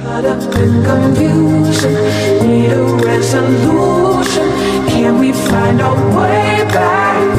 Caught up in confusion, need a resolution. Can we find our way back?